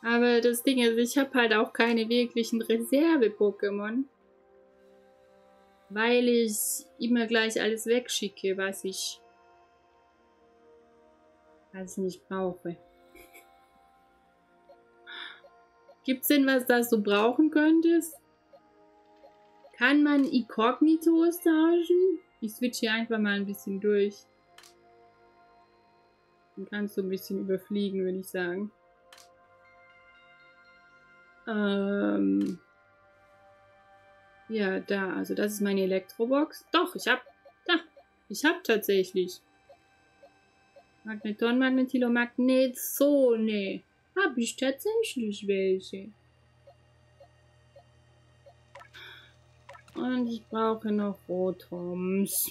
Aber das Ding ist, ich habe halt auch keine wirklichen Reserve-Pokémon. Weil ich immer gleich alles wegschicke, was ich nicht brauche. Gibt's denn was, das du brauchen könntest? Kann man Inkognito tauschen? Ich switche hier einfach mal ein bisschen durch. Dann kannst du ein bisschen überfliegen, würde ich sagen. Ja, da. Also das ist meine Elektrobox. Doch, ich hab tatsächlich Magneton, Magnetilo, Magnetzone. Hab ich tatsächlich welche. Und ich brauche noch Rotoms.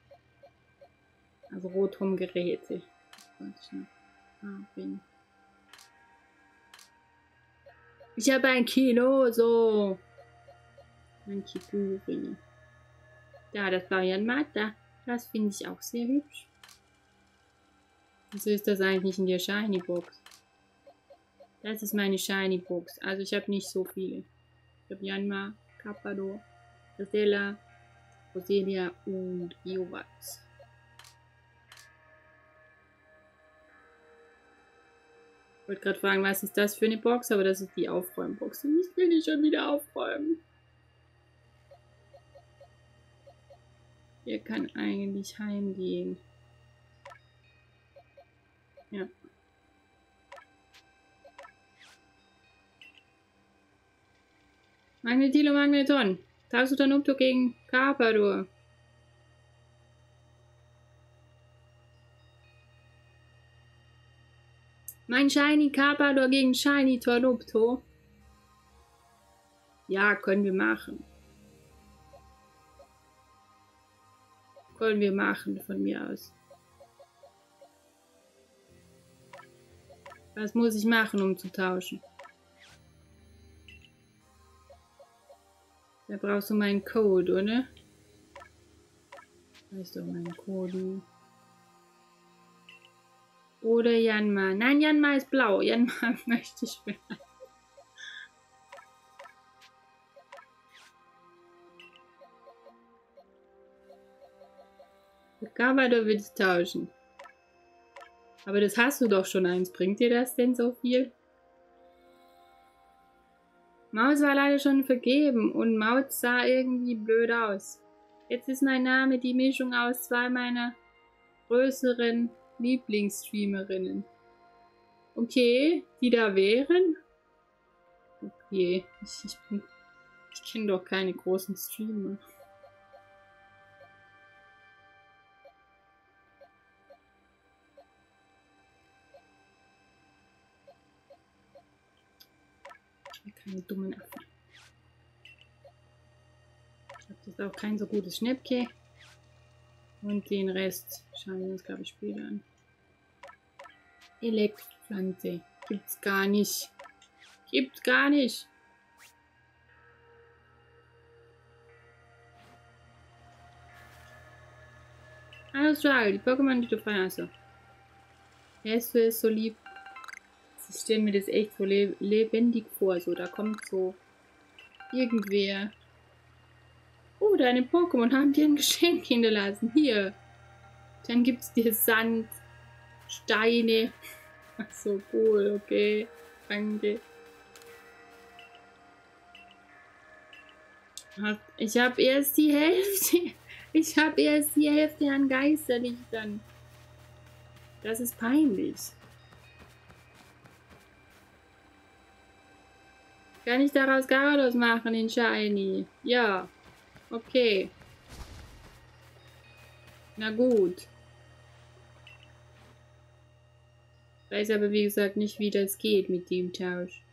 Also Rotom-Geräte. Ich habe ein Kilo, so. Ein Kiburi. Ja, das war ja ein Mata. Das finde ich auch sehr hübsch. Wieso ist das eigentlich in der Shiny Box? Das ist meine Shiny Box. Also ich habe nicht so viele. Ich habe Yanma, Carpador, Rosella, Roselia und Geovat. Ich wollte gerade fragen, was ist das für eine Box? Aber das ist die Aufräumbox. Und ich will nicht schon wieder aufräumen. Ihr kann eigentlich heimgehen. Ja. Magnetilo, Magneton. Taxotanupto gegen Carpador. Mein Shiny Carpador gegen Shiny Tornupto. Ja, können wir machen. Können wir machen von mir aus. Was muss ich machen, um zu tauschen? Da brauchst du meinen Code, oder? Da ist doch mein Code. Oder Yanma. Nein, Yanma ist blau. Yanma möchte ich vielleicht. Carpador will ich tauschen. Aber das hast du doch schon eins. Bringt dir das denn so viel? Maus war leider schon vergeben und Maus sah irgendwie blöd aus. Jetzt ist mein Name die Mischung aus zwei meiner größeren Lieblingsstreamerinnen. Okay, die da wären? Okay, ich kenne doch keine großen Streamer. Keine dummen Affen. Ich habe das auch kein so gutes Schnäppchen. Und den Rest schauen wir uns, glaube ich, später an. Elektropflanze. Gibt's gar nicht. Gibt's gar nicht. Hallo Struggle, die Pokémon, die du feierst. Erst du es so lieb. Ich stelle mir das echt so lebendig vor. So, da kommt so irgendwer. Oh, deine Pokémon haben dir ein Geschenk hinterlassen. Hier. Dann gibt es dir Sand, Steine. Ach so, cool, okay. Danke. Ich habe erst die Hälfte. Ich habe erst die Hälfte an Geisterlichtern. Das ist peinlich. Kann ich daraus Gyarados machen in Shiny? Ja. Okay. Na gut. Ich weiß aber wie gesagt nicht, wie das geht mit dem Tausch.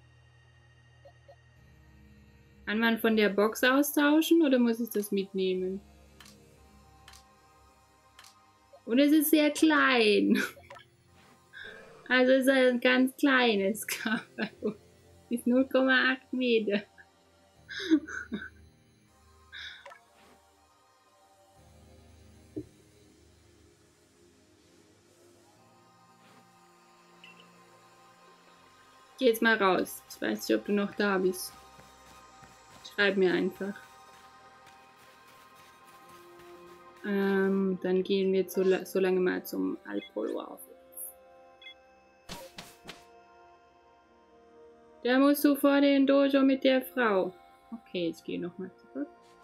Kann man von der Box austauschen oder muss ich das mitnehmen? Und es ist sehr klein. Also es ist ein ganz kleines Kabel. Ist 0,8 Meter. Geh jetzt mal raus. Ich weiß nicht, ob du noch da bist. Schreib mir einfach. Dann gehen wir so lange mal zum Alpolo auf. Da musst du vor den Dojo mit der Frau. Okay, ich gehe nochmal zurück.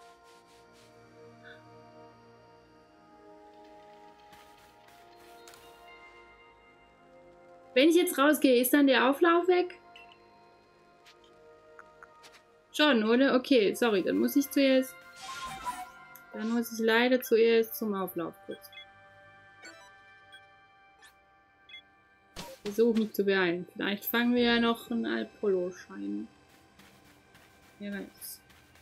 Wenn ich jetzt rausgehe, ist dann der Auflauf weg? Schon, oder? Okay, sorry, dann muss ich zuerst... Dann muss ich leider zuerst zum Auflauf kurz. Versuche mich zu beeilen. Vielleicht fangen wir ja noch einen Alpolo-Schein. Wer weiß.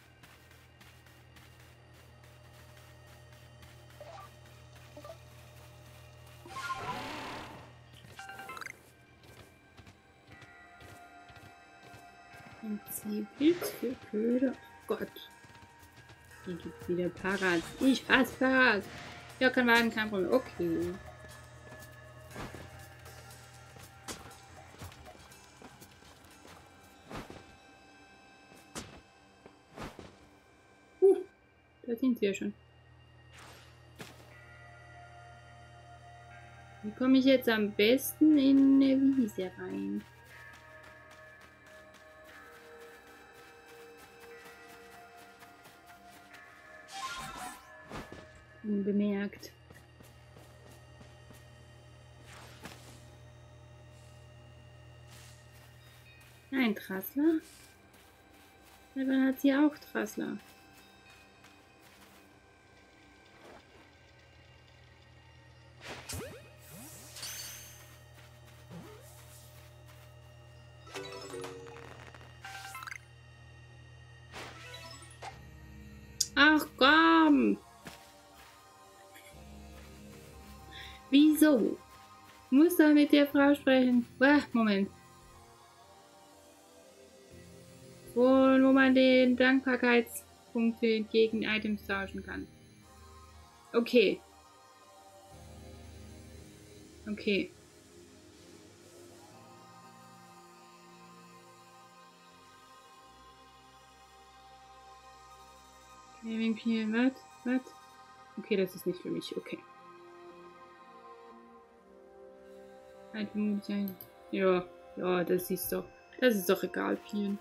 Pilz für Köder. Oh Gott. Hier gibt es wieder Paras. Ich hasse Paras. Ja, kann warten, kein Problem. Okay. Da sind sie ja schon. Wie komme ich jetzt am besten in eine Wiese rein? Unbemerkt. Ein Trassler? Ja, dann hat sie auch Trassler. Ach komm! Wieso? Muss da mit der Frau sprechen? Moment. Wo man den Dankbarkeitspunkte gegen Items tauschen kann. Okay. Okay. Hier, was? Okay, das ist nicht für mich. Okay. Ja, das ist doch egal, Pien.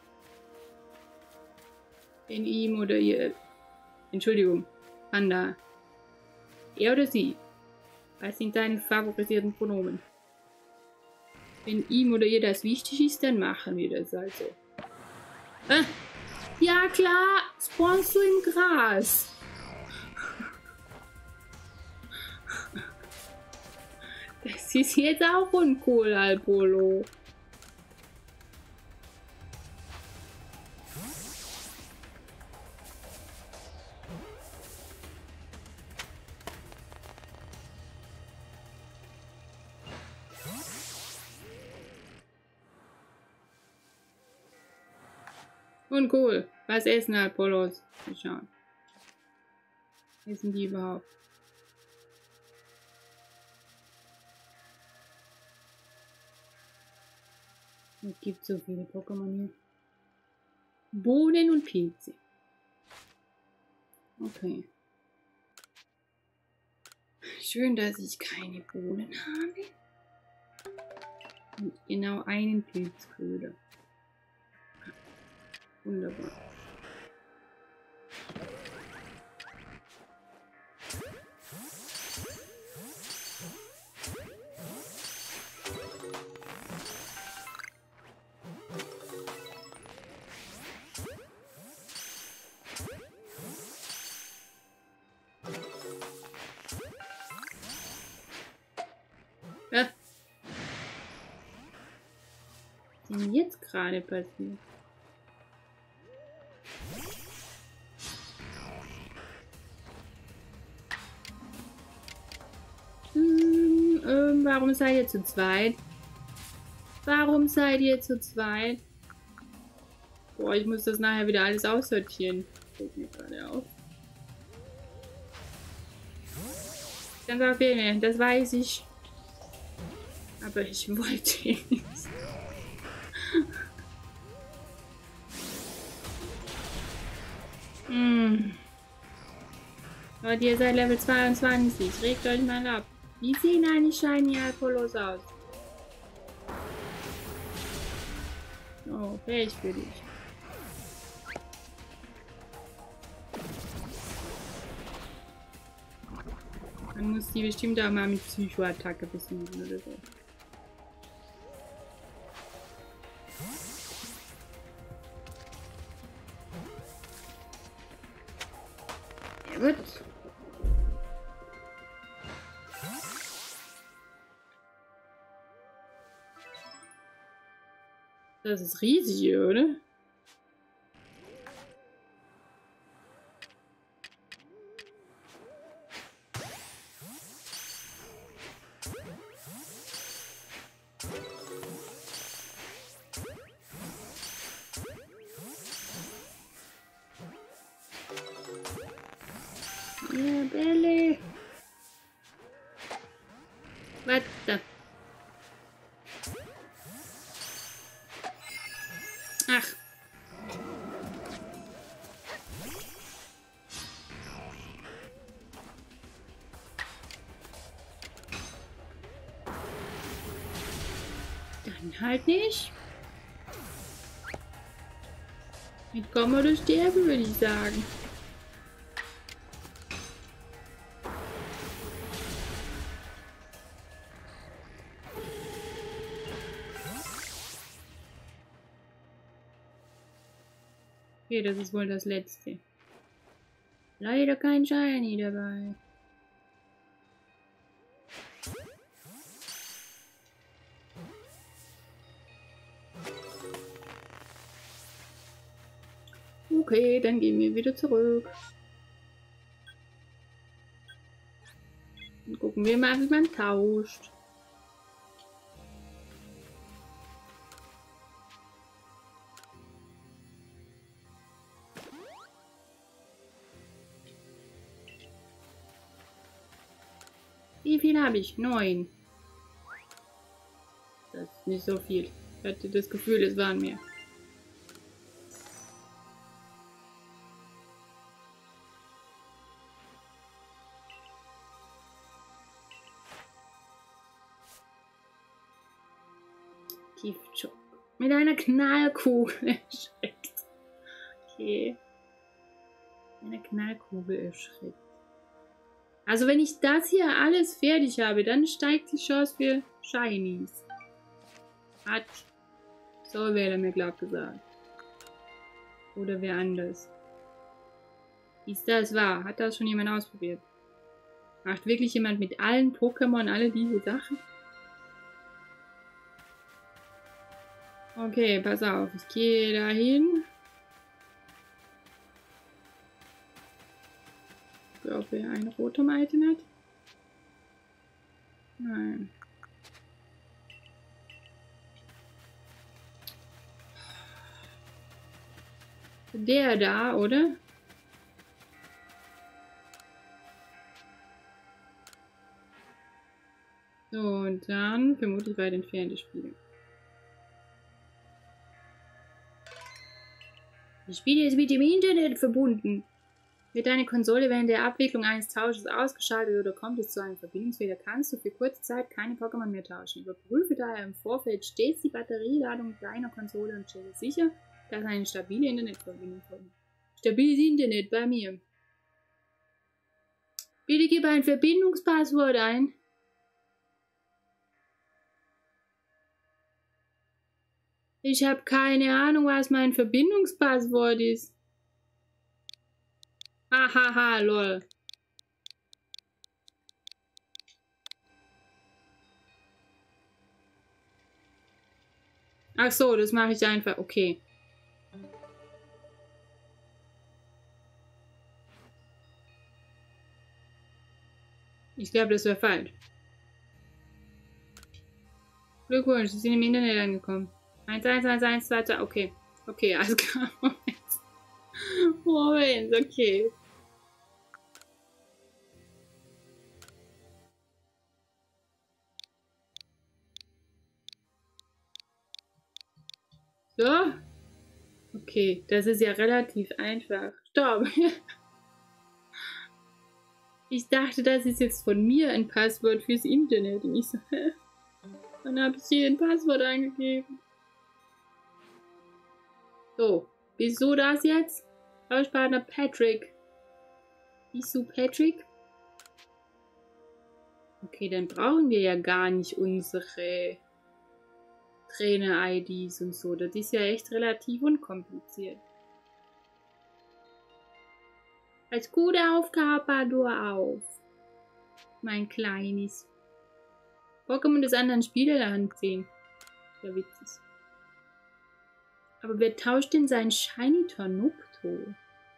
In ihm oder ihr. Entschuldigung, Panda. Er oder sie? Was sind deine favorisierten Pronomen? Wenn ihm oder ihr das wichtig ist, dann machen wir das also. Ja klar, spawnst du im Gras. Das ist jetzt auch uncool, Alpolo. Uncool. Was essen Alpolos? Mal schauen. Essen die überhaupt? Es gibt so viele Pokémon hier. Bohnen und Pilze. Okay. Schön, dass ich keine Bohnen habe. Und genau einen Pilzköder. Wunderbar. Was ist denn jetzt gerade passiert? Warum seid ihr zu zweit? Warum seid ihr zu zweit? Boah, ich muss das nachher wieder alles aussortieren. Fällt mir gerade auf. Ganz auf jeden, das weiß ich. Aber ich wollte nicht. Leute, ihr seid Level 22. Regt euch mal ab. Wie sehen eigentlich Shiny Alkoholos aus? Oh, Pech für dich. Man muss die bestimmt auch mal mit Psycho-Attacke besiegen oder so. Ja, gut. Das ist riesig, oder? Ja, Bälle. Warte. Ach. Dann halt nicht. Mit kommen oder sterben, würde ich sagen. Okay, das ist wohl das letzte. Leider kein Shiny dabei. Okay, dann gehen wir wieder zurück. Und gucken wir mal, wie man tauscht. Wie viel habe ich? 9. Das ist nicht so viel. Ich hatte das Gefühl, es waren mehr. Tiefschock. Mit einer Knallkugel erschreckt. Okay. Eine Knallkugel erschreckt. Also wenn ich das hier alles fertig habe, dann steigt die Chance für Shinies. Hat so wäre mir glaub gesagt. Oder wer anders. Ist das wahr? Hat das schon jemand ausprobiert? Macht wirklich jemand mit allen Pokémon alle diese Sachen? Okay, pass auf. Ich gehe dahin. Ich glaube, er ein Rotom-Item hat. Nein. Der da, oder? So, und dann vermutlich weit entfernte Spiele. Das Spiel ist mit dem Internet verbunden. Wird deine Konsole während der Abwicklung eines Tausches ausgeschaltet oder kommt es zu einem Verbindungsfehler, kannst du für kurze Zeit keine Pokémon mehr tauschen. Überprüfe daher im Vorfeld stets die Batterieladung deiner Konsole und stelle sicher, dass eine stabile Internetverbindung kommt. Stabiles Internet bei mir. Bitte gib ein Verbindungspasswort ein. Ich habe keine Ahnung, was mein Verbindungspasswort ist. Hahaha, lol. Ach so, das mache ich einfach. Okay. Ich glaube, das wäre falsch. Glückwunsch, Sie sind im Internet angekommen. 111122, okay. Okay, alles klar. Moment. Moment, okay. So. Okay, das ist ja relativ einfach. Stopp. Ich dachte, das ist jetzt von mir ein Passwort fürs Internet. Und ich so, hä? Dann habe ich hier ein Passwort eingegeben. So, wieso das jetzt? Hauspartner Patrick. Wieso Patrick? Okay, dann brauchen wir ja gar nicht unsere Trainer-IDs und so. Das ist ja echt relativ unkompliziert. Als gute Aufgabe du auf. Mein Kleines. Pokémon des anderen Spieler der Hand ziehen. Ja, witzig. Aber wer tauscht denn seinen Shiny Tornupto?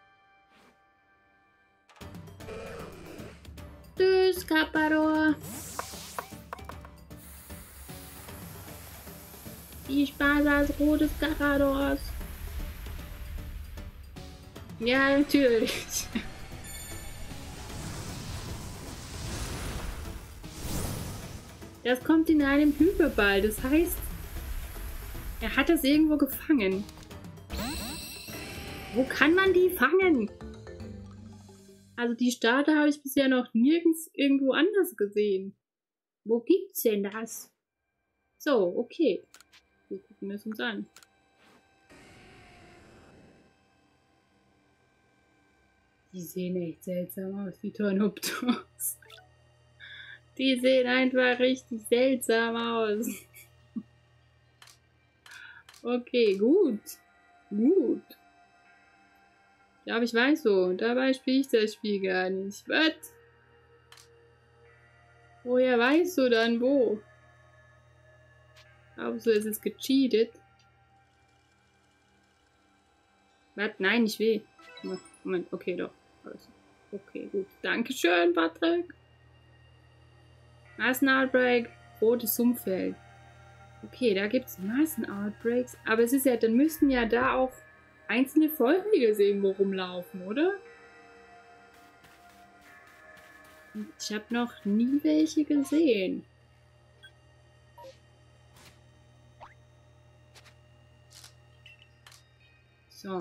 Tschüss, Kappador. Viel Spaß als rotes Karados. Ja, natürlich. Das kommt in einem Hyperball. Das heißt, er hat das irgendwo gefangen. Wo kann man die fangen? Also die Starter habe ich bisher noch nirgends irgendwo anders gesehen. Wo gibt's denn das? So, okay. Wir gucken es uns an. Die sehen echt seltsam aus, die Tornuptos. Die sehen einfach richtig seltsam aus. Okay, gut. Gut. Ja, aber ich weiß so. Dabei spiele ich das Spiel gar nicht. Was? Woher weißt du dann wo? Glaubst du, es ist gecheatet? Was? Nein, ich will. Moment, okay, doch. Also, okay, gut. Dankeschön, Patrick. Massen-Outbreak, rotes Sumpffeld. Okay, da gibt es Massen-Outbreaks. Aber es ist ja, dann müssten ja da auch einzelne Feurige irgendwo rumlaufen, oder? Ich habe noch nie welche gesehen. So.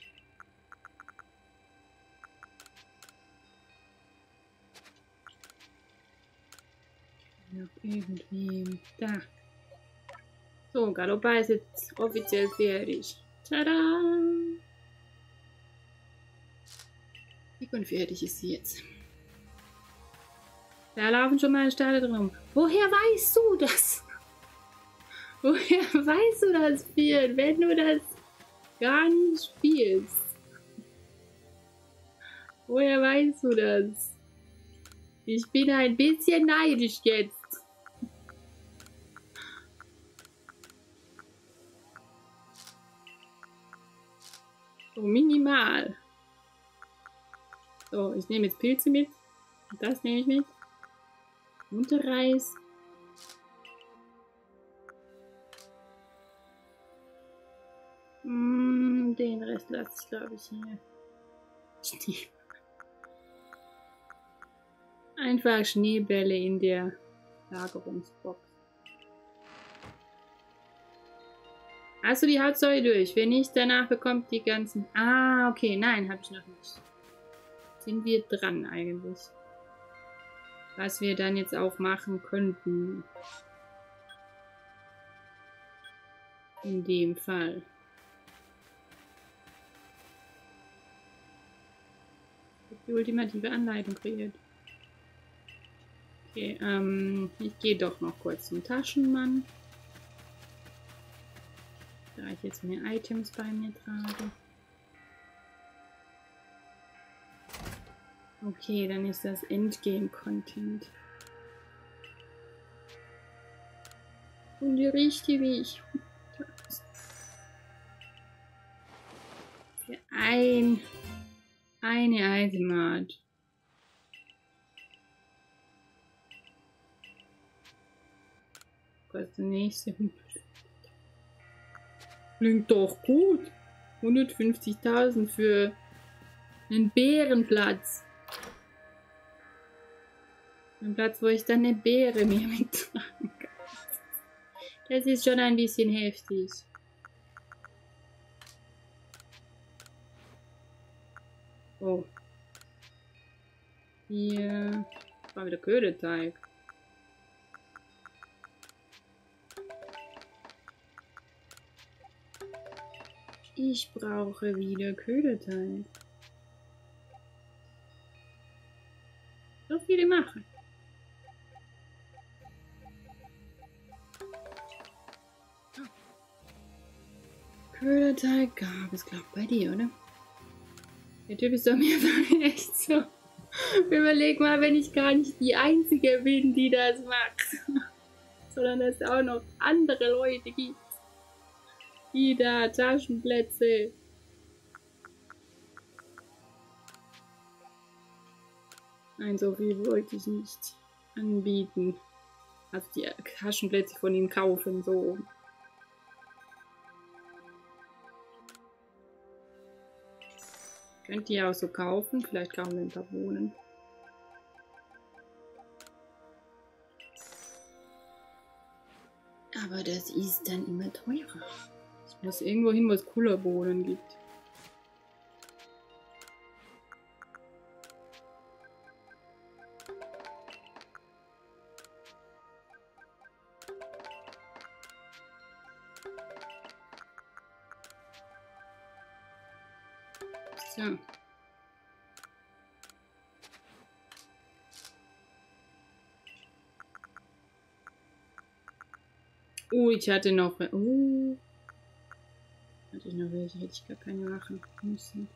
Noch irgendwie. Da. So, Galoppa ist jetzt offiziell fertig. Tada! Und fertig ist sie jetzt. Da laufen schon mal Sterne drum. Woher weißt du das? Woher weißt du das, Spiel, wenn du das gar nicht spielst? Woher weißt du das? Ich bin ein bisschen neidisch jetzt. So minimal. So, ich nehme jetzt Pilze mit. Und das nehme ich mit. Unterreis. Den Rest lasse ich, glaube ich, hier. Einfach Schneebälle in der Lagerungsbox. Hast du die Hauptstory durch? Wenn nicht, danach bekommt die ganzen... Ah, okay. Nein, habe ich noch nicht. Sind wir dran eigentlich? Was wir dann jetzt auch machen könnten. In dem Fall. Die ultimative Anleitung kreiert. Okay, ich gehe doch noch kurz zum Taschenmann. Da ich jetzt mehr Items bei mir trage. Okay, dann ist das Endgame-Content. Und die riecht wie ich. Für eine Eisenart. Kostet nächste. Klingt doch gut. 150.000 für einen Bärenplatz. Ein Platz, wo ich dann eine Beere mir mittragen kann. Das ist schon ein bisschen heftig. Oh. Hier war wieder Ködeteig. Ich brauche wieder Ködeteig. So viele machen. Köderteig gab es, glaub bei dir, oder? Der Typ ist doch mir echt so. Überleg mal, wenn ich gar nicht die Einzige bin, die das macht. Sondern es auch noch andere Leute gibt. Die da Taschenplätze. Nein, so viel wollte ich nicht anbieten. Also die Taschenplätze von ihm kaufen, so. Könnt ihr auch so kaufen. Vielleicht kaufen wir ein paar Bohnen. Aber das ist dann immer teurer. Ich muss irgendwo hin, wo es coole Bohnen gibt. So. Ich hatte noch... hatte ich noch welche? Hätte ich gar keine machen müssen.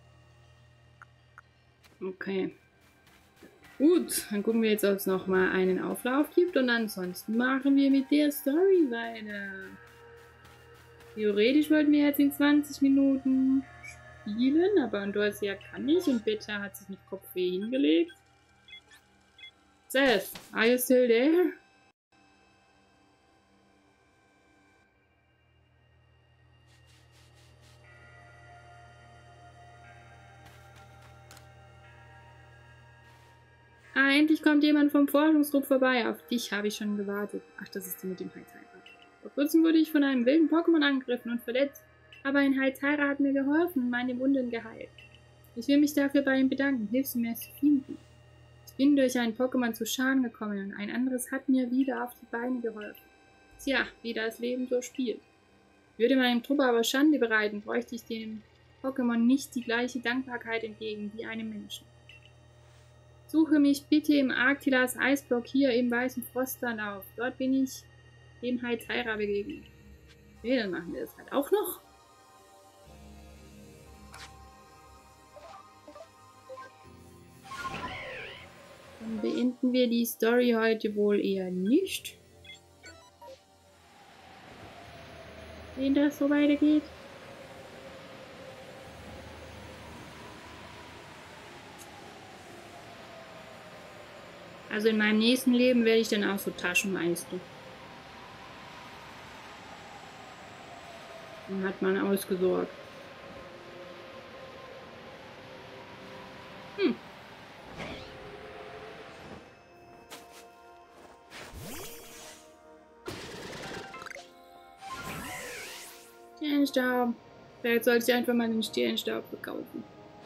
Okay. Gut, dann gucken wir jetzt, ob es noch mal einen Auflauf gibt. Und ansonsten machen wir mit der Story weiter. Theoretisch wollten wir jetzt in 20 Minuten spielen, aber Andorsia kann nicht und Beta hat sich mit Kopfweh hingelegt. Seth, are you still there? Ah, endlich kommt jemand vom Forschungstrupp vorbei. Auf dich habe ich schon gewartet. Ach, das ist die mit dem Heizheimer. Vor kurzem wurde ich von einem wilden Pokémon angegriffen und verletzt. Aber ein Heizheimer hat mir geholfen und meine Wunden geheilt. Ich will mich dafür bei ihm bedanken. Hilfst du mir, es zu finden? Ich bin durch ein Pokémon zu Schaden gekommen und ein anderes hat mir wieder auf die Beine geholfen. Tja, wie das Leben so spielt. Würde meinem Trupp aber Schande bereiten, bräuchte ich dem Pokémon nicht die gleiche Dankbarkeit entgegen wie einem Menschen. Suche mich bitte im Arktilas Eisblock hier im weißen Frostland auf. Dort bin ich dem Heizheimer begegnet. Okay, dann machen wir das halt auch noch. Dann beenden wir die Story heute wohl eher nicht. Wenn das so weitergeht. Also in meinem nächsten Leben werde ich dann auch so Taschenmeister. Dann hat man ausgesorgt. Sternenstaub. Vielleicht sollte ich einfach mal den Sternenstaub verkaufen.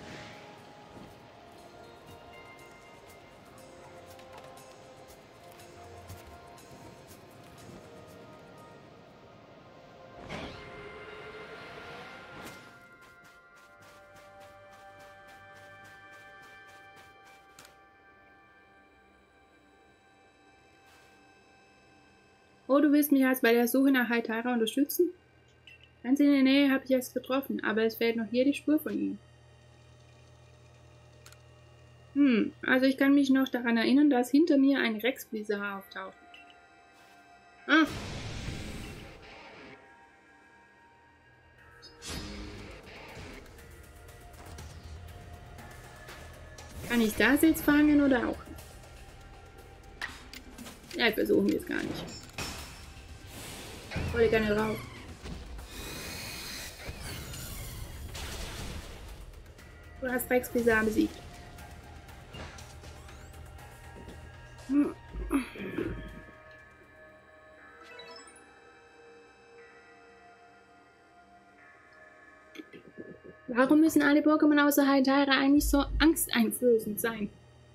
Oh, du willst mich also bei der Suche nach Heizheimer unterstützen? Ganz in der Nähe habe ich es getroffen, aber es fehlt noch hier die Spur von ihm. Also ich kann mich noch daran erinnern, dass hinter mir ein Rex-Blizzard auftaucht. Ah. Kann ich das jetzt fangen oder auch nicht? Ja, versuchen wir es gar nicht. Ich wollte gerne raus. Du hast Rex-Blizzard besiegt. Warum müssen alle Pokémon außer Haidara eigentlich so angsteinflößend sein?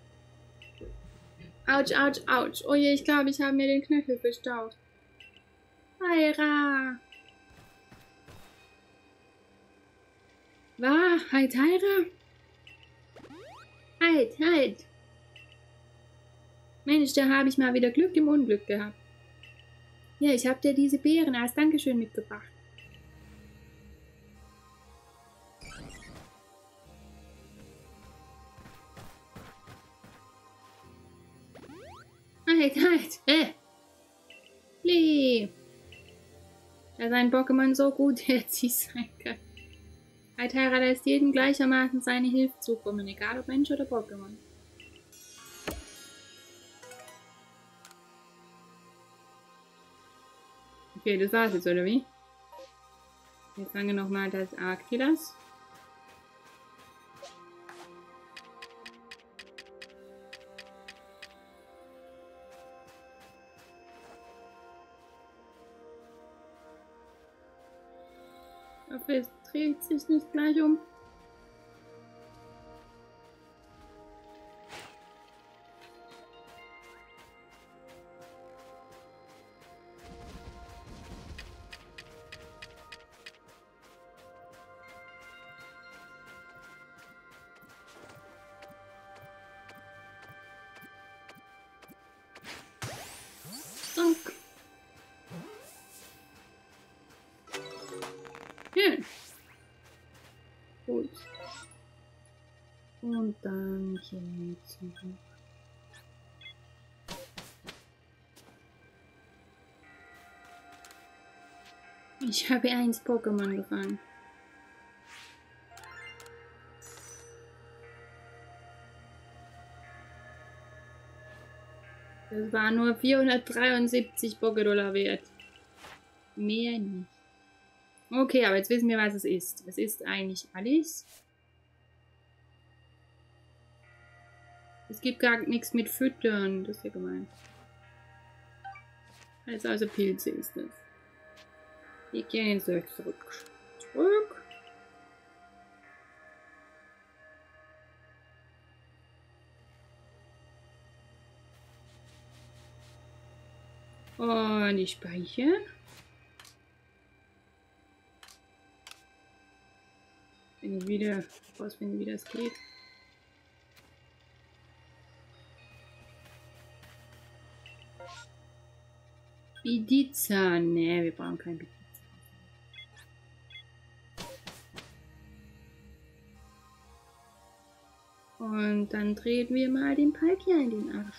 Autsch, autsch, autsch. Oh je, ich glaube, ich habe mir den Knöchel verstaucht. Haira! Haidara? Halt! Mensch, da habe ich mal wieder Glück im Unglück gehabt. Ja, ich habe dir diese Beeren als Dankeschön mitgebracht. Halt! Lee! Da sein Pokémon so gut herzig sein kann. Haidara lässt jedem gleichermaßen seine Hilfe zukommen, egal ob Mensch oder Pokémon. Okay, das war's jetzt, oder wie? Jetzt sagen wir nochmal das Arctilas. Ich hoffe, es dreht sich nicht gleich um. Schön. Gut. Und dann geht's noch. Ich habe eins Pokémon gefangen. Das war nur 473 Pokédollar wert. Mehr nicht. Okay, aber jetzt wissen wir, was es ist. Es ist eigentlich alles. Es gibt gar nichts mit Füttern. Das ist ja gemein. Alles außer Pilze ist das. Wir gehen jetzt zurück. Und die Speicher. Wenn ich wieder rausfinde, wie das geht. Bidiza. Ne, wir brauchen kein Bidiza. Und dann drehen wir mal den Palkia in den Arsch.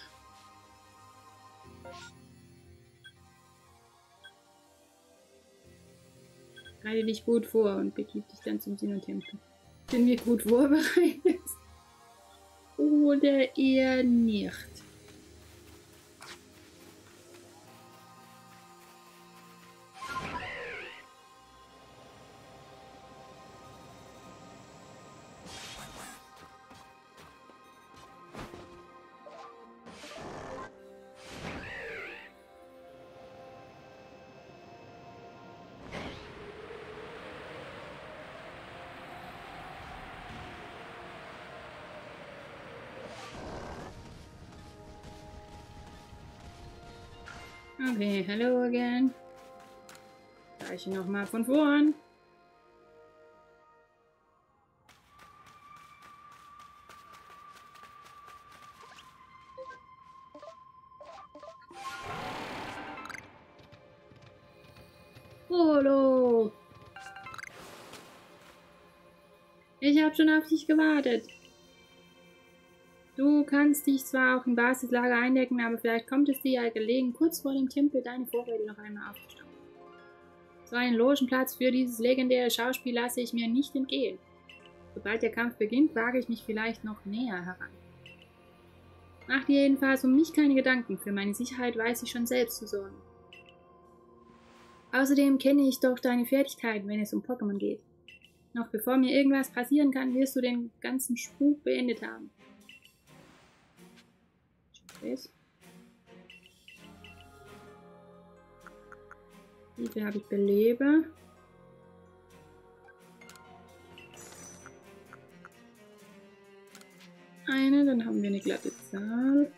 Bereite dich gut vor und begib dich dann zum Sinnoh-Tempel. Sind wir gut vorbereitet? Oder eher nicht? Okay, hello again. Gleiche nochmal von vorn. Hallo. Ich habe schon auf dich gewartet. Du kannst dich zwar auch im Basislager eindecken, aber vielleicht kommt es dir ja gelegen, kurz vor dem Tempel deine Vorräte noch einmal aufzustauen. So einen Logenplatz für dieses legendäre Schauspiel lasse ich mir nicht entgehen. Sobald der Kampf beginnt, wage ich mich vielleicht noch näher heran. Mach dir jedenfalls um mich keine Gedanken, für meine Sicherheit weiß ich schon selbst zu sorgen. Außerdem kenne ich doch deine Fertigkeiten, wenn es um Pokémon geht. Noch bevor mir irgendwas passieren kann, wirst du den ganzen Spuk beendet haben. Tschüss. Wie viel habe ich Belebe? dann haben wir eine glatte Zahl.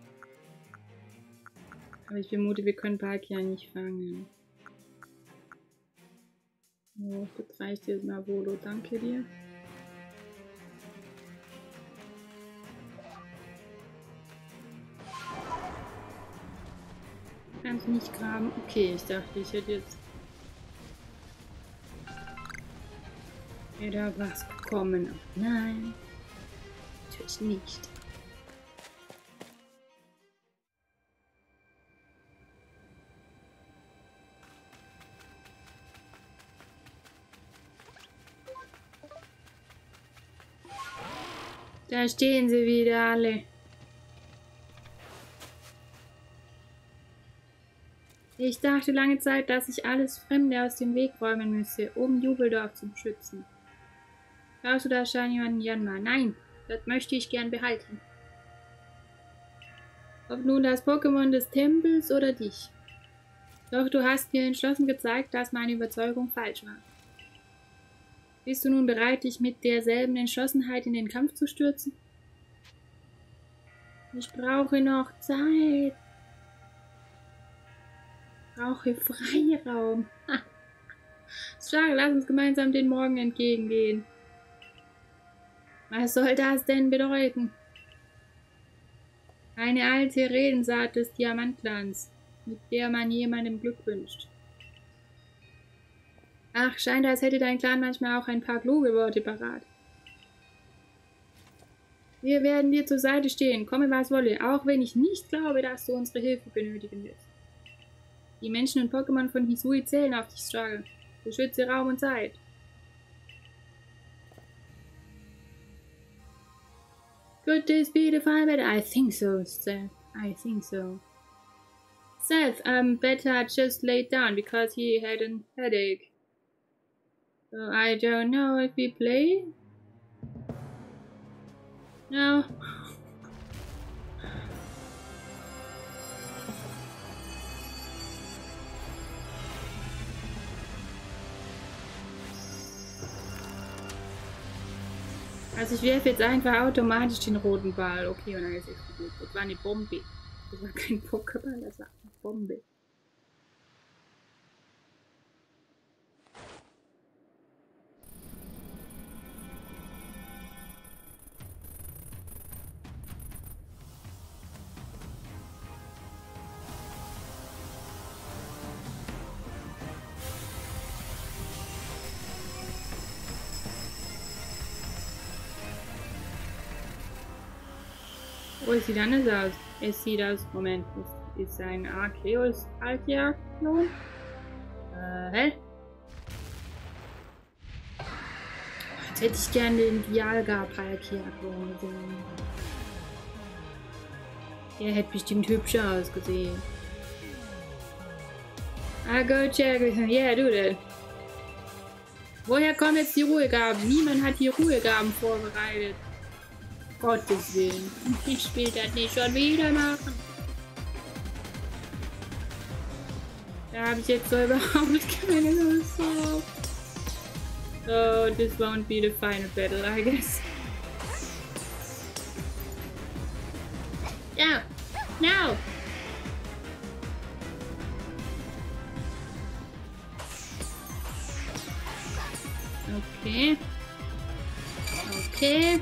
Aber ich vermute, wir können Palkia nicht fangen. So, das reicht jetzt mal, Volo. Danke dir. Kannst du nicht graben? Okay, ich dachte, ich hätte jetzt wieder was bekommen. Oh, nein, natürlich nicht. Da stehen sie wieder alle. Ich dachte lange Zeit, dass ich alles Fremde aus dem Weg räumen müsse, um Jubeldorf zu beschützen. Brauchst du da Shiny Janma? Nein, das möchte ich gern behalten. Ob nun das Pokémon des Tempels oder dich. Doch du hast mir entschlossen gezeigt, dass meine Überzeugung falsch war. Bist du nun bereit, dich mit derselben Entschlossenheit in den Kampf zu stürzen? Ich brauche noch Zeit. Ich brauche Freiraum. Schade, lass uns gemeinsam den Morgen entgegengehen. Was soll das denn bedeuten? Eine alte Redensart des Diamantclans, mit der man jemandem Glück wünscht. Ach, scheint, als hätte dein Clan manchmal auch ein paar kluge Worte parat. Wir werden dir zur Seite stehen, komme was wolle, auch wenn ich nicht glaube, dass du unsere Hilfe benötigen wirst. Die Menschen und Pokémon von Hisui zählen auf dich, Struggle. Beschütze Raum und Zeit. Could this be the fire? I think so, Seth. I think so. Seth, Beta just laid down because he had a headache. So I don't know if we play. No. Also ich werfe jetzt einfach automatisch den roten Ball. Okay, und dann ist es explodiert. Das war eine Bombe. Das war kein Pokéball, das war eine Bombe. Oh, es sieht anders aus. Es sieht aus. Moment, das ist ein Arceus Palkia-Klon. Hä? Jetzt hätte ich gerne den Dialga Palkia-Klon gesehen. Der hätte bestimmt hübscher ausgesehen. I go check with him. Yeah, do that. Woher kommen jetzt die Ruhegaben? Niemand hat die Ruhegaben vorbereitet. Gottes Willen. Ich will das nicht schon wieder machen. Da habe ich jetzt so überhaupt keine Lust drauf. So, this won't be the final battle, I guess. No! No! Okay. Okay.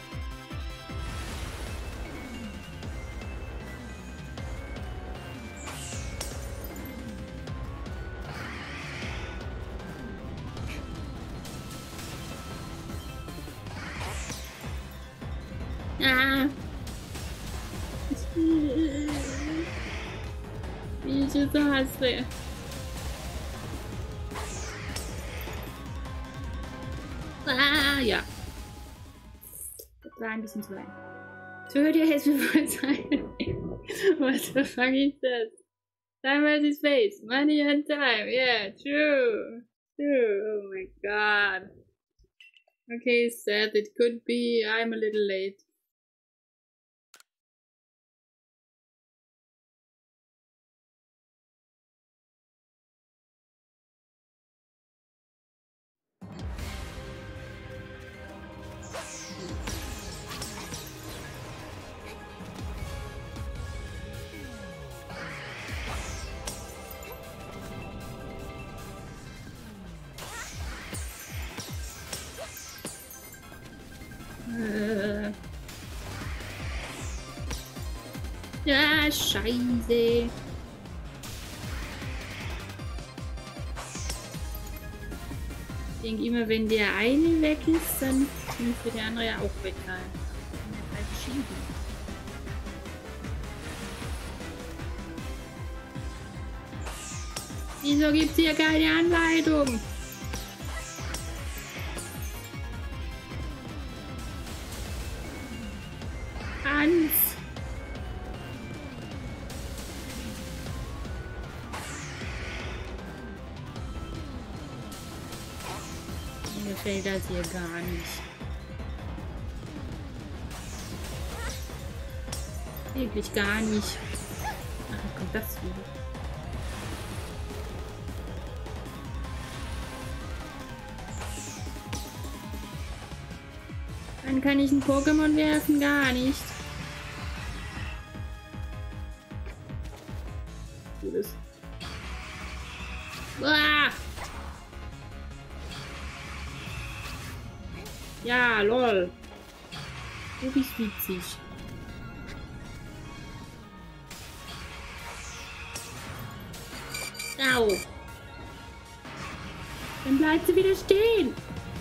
Ah. Wie ich es hasse. Ah, ja. Das war ein bisschen zu weit. Töte jetzt bevor Zeit. What the fuck is that? Time versus space. Money and time. Yeah, true. True. Oh my god. Okay, Seth, it could be I'm a little late. Ah, scheiße. Ich denke immer, wenn der eine weg ist, dann müsste der andere ja auch weg sein. Wieso gibt es hier keine Anleitung? Hans! Mir gefällt das hier gar nicht. Wirklich gar nicht. Ach, dann kommt das wieder. Dann kann ich ein Pokémon werfen, gar nicht. Gutes. Uah! Ja, lol. Du bist witzig. Au. Dann bleibt sie wieder stehen.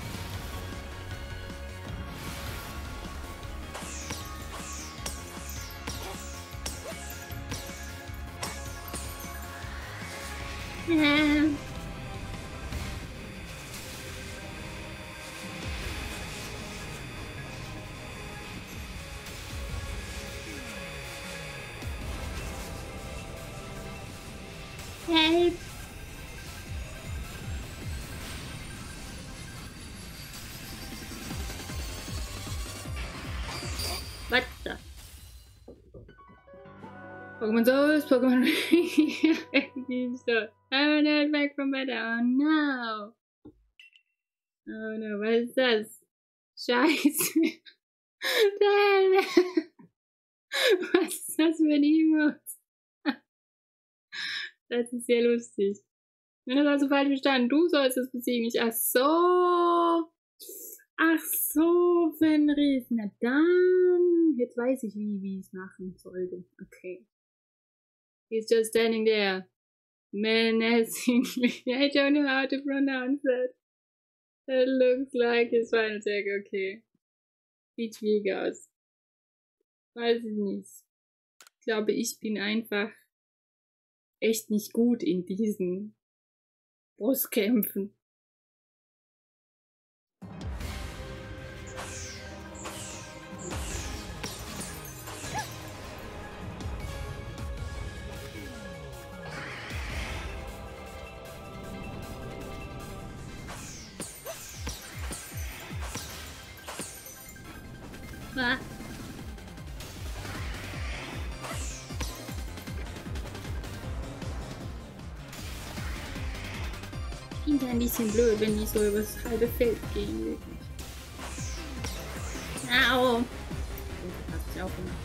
Help! What the? Pokemon Souls, Pokemon so. Oh no, back from better. Oh no. Oh no, was ist das? Scheiße. Was ist das für ein Emote? Das ist sehr lustig. Wenn das also falsch verstanden, du sollst es besiegen. Ach so. Ach so, Fenris. Na dann. Jetzt weiß ich, wie ich es machen sollte. Okay. He's just standing there. Menacingly. I don't know how to pronounce it. It looks like his final attack. Okay. Sieht schwierig aus. Weiß ich nicht. Ich glaube, ich bin einfach echt nicht gut in diesen Bosskämpfen. Ah. Ich finde ein bisschen blöd, wenn die so übers halbe Feld gehen. Wirklich. Au! Das hab ich auch gemacht.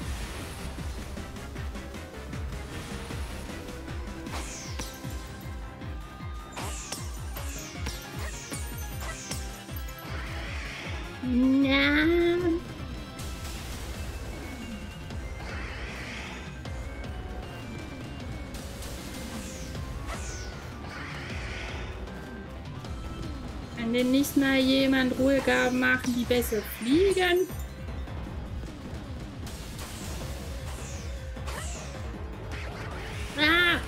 Na. Kann denn nicht mal jemand Ruhegaben machen, die besser fliegen? Ah!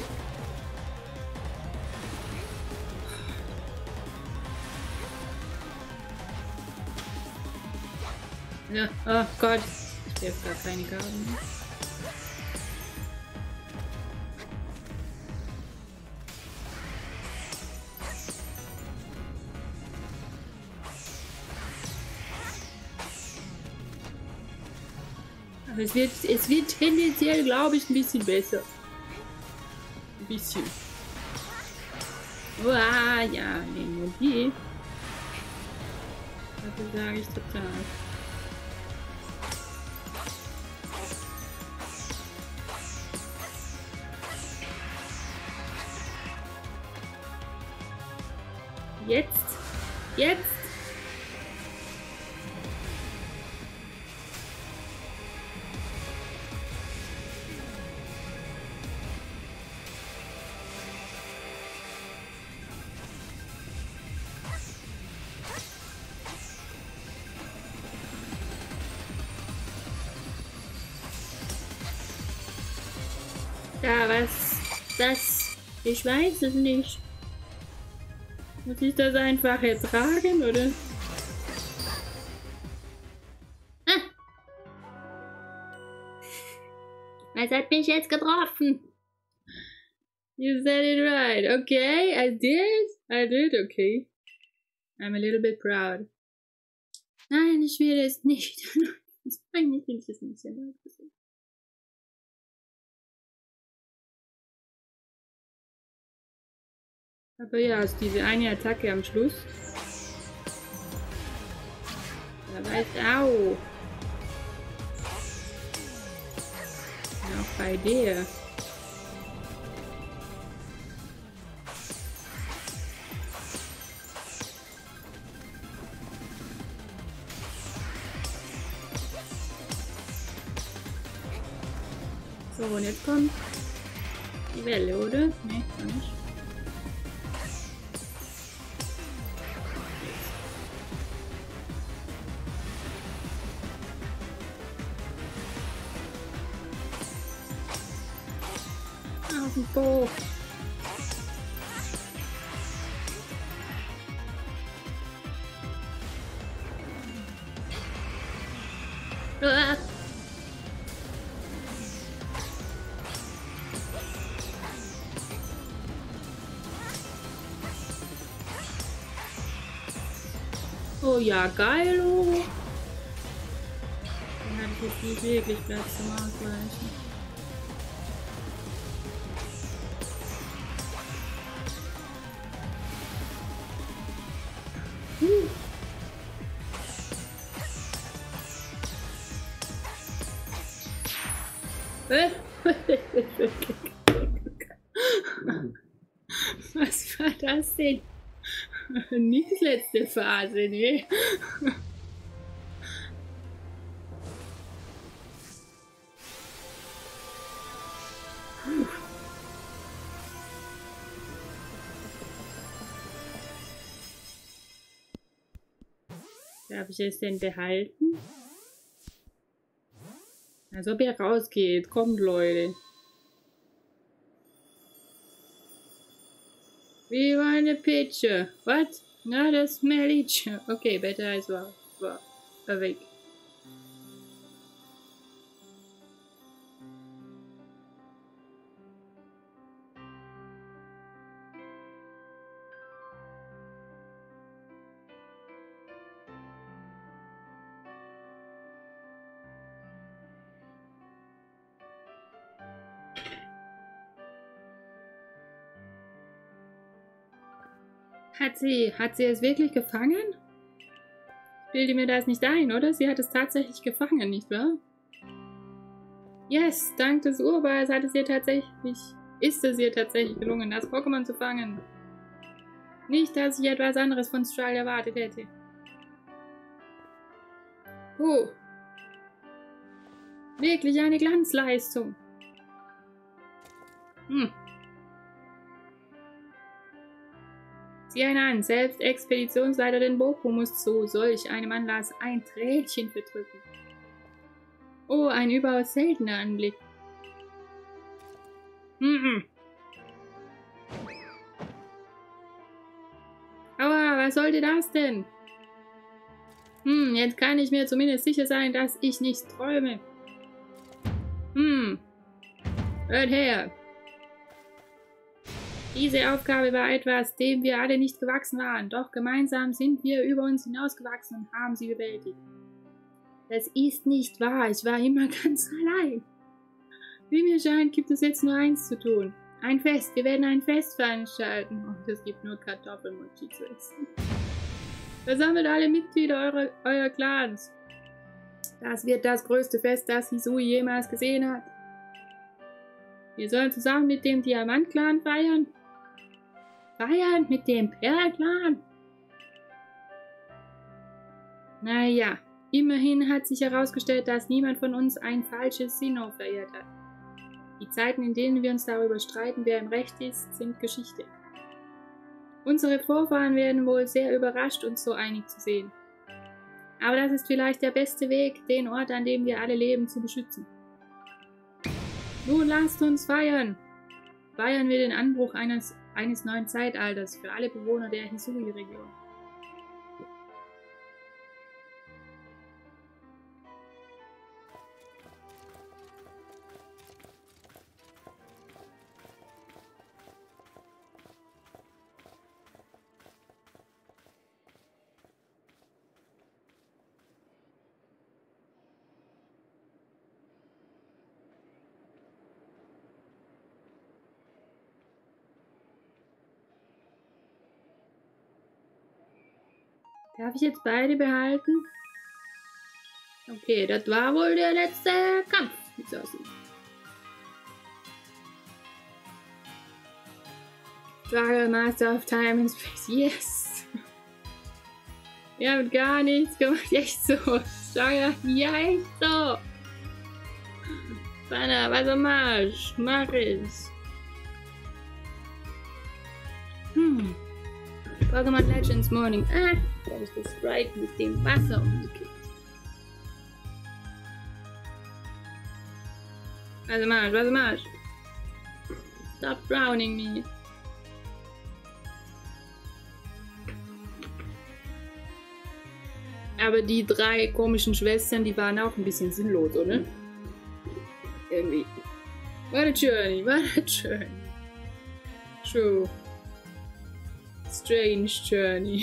Ja, oh Gott. Ich habe gar keine Gaben mehr. Aber es wird tendenziell, glaube ich, ein bisschen besser. Ein bisschen. Uah, ja, Energie. Das sage ich total. Jetzt. Jetzt. Ja, was? Das? Ich weiß es nicht. Muss ich das einfach ertragen, oder? Ah! Was hat mich jetzt getroffen? You said it right. Okay, I did, okay. I'm a little bit proud. Nein, ich will es nicht. Eigentlich will ich es nicht. Aber ja, ist diese eine Attacke am Schluss. Da weiß au. Ja, auch bei der. So, und jetzt kommt die Welle, oder? Ne, noch nicht. Auf den Po. Ah. Oh ja, geil. Oh. Dann hatte ich jetzt nicht wirklich Platz zum Ausweichen. Was war das denn? Nicht die letzte Phase, ne? Darf ich es denn behalten? Als ob ihr rausgeht. Kommt, Leute. We want a picture. What? Not a smelly chair. Okay, better as well. Awake. Hat sie es wirklich gefangen? Ich bilde mir das nicht ein, oder? Sie hat es tatsächlich gefangen, nicht wahr? Yes, dank des Urballs ist es ihr tatsächlich gelungen, das Pokémon zu fangen. Nicht, dass ich etwas anderes von Strahl erwartet hätte. Oh. Wirklich eine Glanzleistung. Sieh einer an, selbst Expeditionsleiterin Boko muss zu solch einem Anlass ein Tränchen verdrücken. Oh, ein überaus seltener Anblick. Aua, was sollte das denn? Jetzt kann ich mir zumindest sicher sein, dass ich nicht träume. Hört her. Diese Aufgabe war etwas, dem wir alle nicht gewachsen waren, doch gemeinsam sind wir über uns hinausgewachsen und haben sie bewältigt. Das ist nicht wahr, ich war immer ganz allein. Wie mir scheint, gibt es jetzt nur eins zu tun. Ein Fest, wir werden ein Fest veranstalten und es gibt nur Kartoffelmochi zu essen. Versammelt alle Mitglieder eurer Clans. Das wird das größte Fest, das Hisui jemals gesehen hat. Wir sollen zusammen mit dem Diamant-Clan feiern. Feiern mit dem Perl-Clan. Naja, immerhin hat sich herausgestellt, dass niemand von uns ein falsches Sinnoh verehrt hat. Die Zeiten, in denen wir uns darüber streiten, wer im Recht ist, sind Geschichte. Unsere Vorfahren werden wohl sehr überrascht, uns so einig zu sehen. Aber das ist vielleicht der beste Weg, den Ort, an dem wir alle leben, zu beschützen. Nun lasst uns feiern! Feiern wir den Anbruch eines neuen Zeitalters für alle Bewohner der Hisui-Region. Darf ich jetzt beide behalten? Okay, das war wohl der letzte Kampf, wie es aussieht. Struggle Master of Time and Space, yes! Wir haben gar nichts gemacht, echt so. Struggle, ja, echt so. Banner, was Marsch, mach ich. Pokémon Legends Morning. Ah, da habe ich das Sprite mit dem Wasser umgekippt. Was Marsch. Stop drowning me. Aber die drei komischen Schwestern, die waren auch ein bisschen sinnlos, oder? Irgendwie. What a journey, what a journey. True. Strange Journey.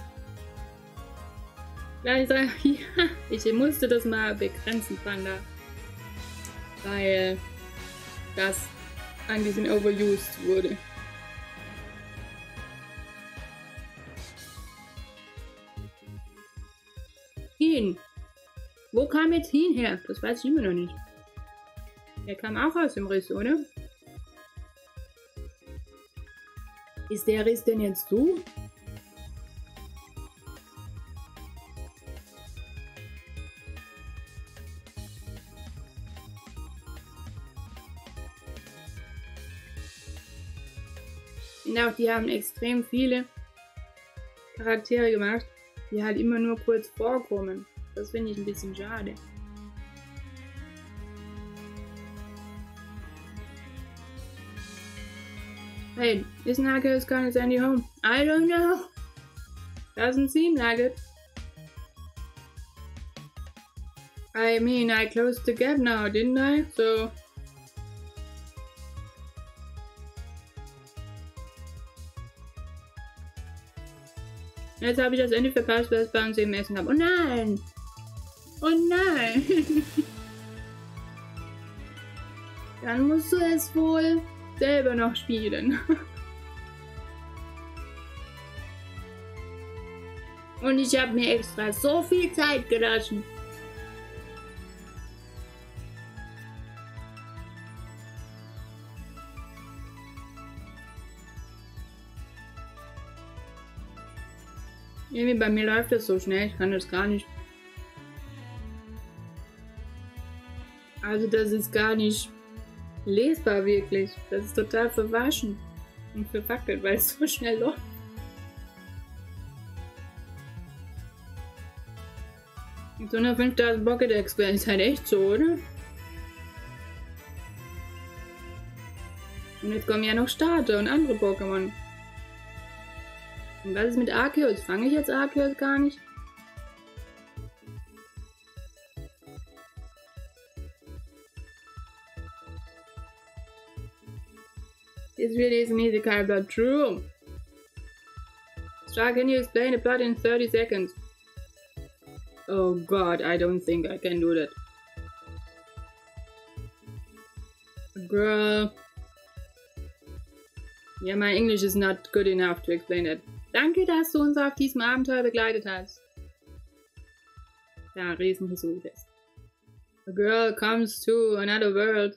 Ja, ich musste das mal begrenzen, Panda. Weil das ein bisschen overused wurde. Hin. Wo kam jetzt Hin her? Das weiß ich immer noch nicht. Der kam auch aus dem Riss, oder? Ist der Riss denn jetzt zu? Ich finde auch, die haben extrem viele Charaktere gemacht, die halt immer nur kurz vorkommen. Das finde ich ein bisschen schade. Hey, is Nugget gonna send you home? I don't know. Doesn't seem like it. I mean, I closed the gap now, didn't I? So... Jetzt habe ich das Ende verpasst, weil es bei uns eben Essen gab. Oh nein! Oh nein! Dann musst du es wohl selber noch spielen. Und ich habe mir extra so viel Zeit gelassen. Irgendwie bei mir läuft das so schnell, ich kann das gar nicht. Also das ist gar nicht lesbar wirklich. Das ist total verwaschen und verwackelt, weil es so schnell läuft. Mit so einer 5000 Pokédex wäre es halt echt so, oder? Und jetzt kommen ja noch Starter und andere Pokémon. Und was ist mit Arceus? Fange ich jetzt Arceus gar nicht? This really is an easy kind of blood. True. Star, can you explain the plot in 30 seconds? Oh god, I don't think I can do that. Girl. Yeah, my English is not good enough to explain it. Danke, dass du uns auf diesem Abenteuer begleitet hast. Ja, Riesenhisui-Fest. A girl comes to another world.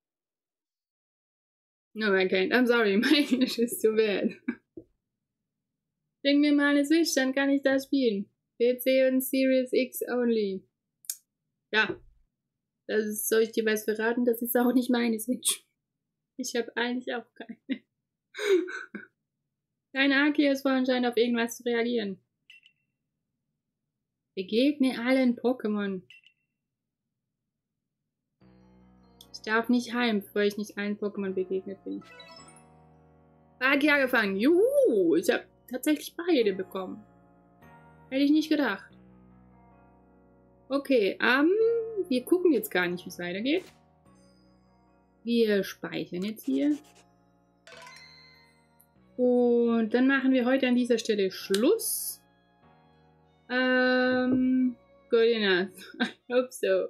No, I can't. I'm sorry, my English is too bad. Bring mir mal eine Switch, dann kann ich das spielen. PC und Series X only. Ja, soll ich dir was verraten? Das ist auch nicht meine Switch. Ich habe eigentlich auch keine. Kein Arceus war anscheinend auf irgendwas zu reagieren. Begegne allen Pokémon. darf nicht heim, bevor ich nicht allen Pokémon begegnet bin. Magier gefangen. Juhu! Ich habe tatsächlich beide bekommen. Hätte ich nicht gedacht. Okay, wir gucken jetzt gar nicht, wie es weitergeht. Wir speichern jetzt hier. Und dann machen wir heute an dieser Stelle Schluss. Good enough. I hope so.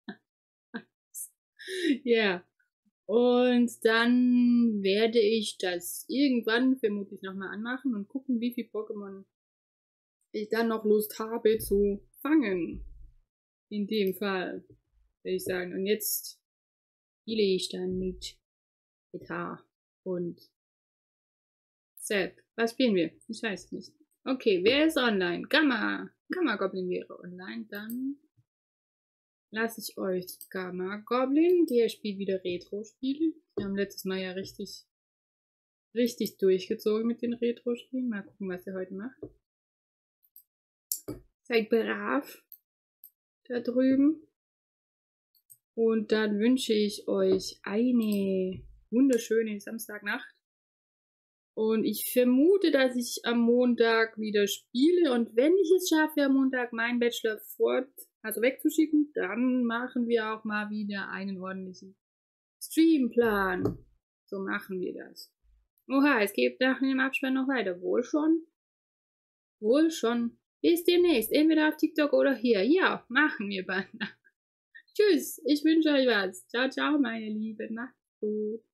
Ja. Und dann werde ich das irgendwann vermutlich nochmal anmachen und gucken, wie viele Pokémon ich dann noch Lust habe zu fangen. In dem Fall, würde ich sagen. Und jetzt spiele ich dann mit Gitarre und Seth. Was spielen wir? Ich weiß nicht. Okay, wer ist online? Gamma. Gamma Goblin wäre online. Dann lasse ich euch Gamma Goblin. Der spielt wieder Retro-Spiele. Wir haben letztes Mal ja richtig durchgezogen mit den Retro-Spielen. Mal gucken, was er heute macht. Seid brav da drüben. Und dann wünsche ich euch eine wunderschöne Samstagnacht. Und ich vermute, dass ich am Montag wieder spiele. Und wenn ich es schaffe, am Montag meinen Bachelor wegzuschicken, dann machen wir auch mal wieder einen ordentlichen Streamplan. So machen wir das. Oha, es geht nach dem Abspann noch weiter. Wohl schon. Wohl schon. Bis demnächst. Entweder auf TikTok oder hier. Ja, machen wir bald. Tschüss. Ich wünsche euch was. Ciao, ciao, meine Lieben. Macht's gut.